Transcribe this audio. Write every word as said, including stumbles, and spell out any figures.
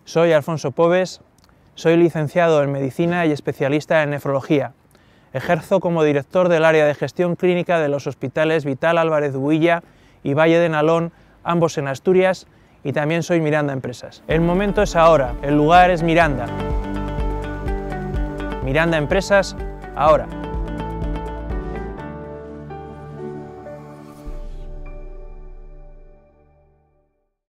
Soy Alfonso Pobes, soy licenciado en Medicina y especialista en Nefrología. Ejerzo como director del área de gestión clínica de los hospitales Vital Álvarez Builla y Valle de Nalón, ambos en Asturias, y también soy Miranda Empresas. El momento es ahora, el lugar es Miranda. Miranda Empresas, ahora.